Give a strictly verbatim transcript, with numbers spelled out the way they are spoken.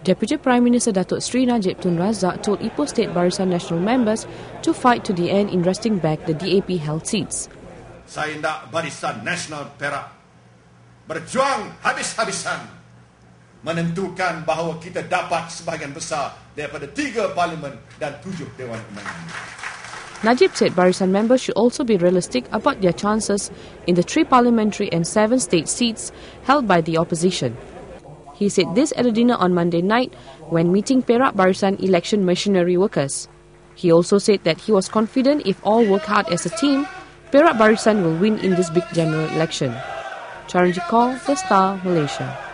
Deputy Prime Minister Datuk Seri Najib Tun Razak told Ipoh State Barisan National members to fight to the end in wresting back the D A P-held seats. Saya nak Barisan National Perak berjuang habis-habisan menentukan bahawa kita dapat sebahagian besar daripada tiga parlimen dan tujuh Dewan Undangan. Najib said Barisan members should also be realistic about their chances in the three parliamentary and seven state seats held by the opposition. He said this at a dinner on Monday night when meeting Perak Barisan election machinery workers. He also said that he was confident if all work hard as a team, Perak Barisan will win in this big general election. Charanjit Kaur, The Star, Malaysia.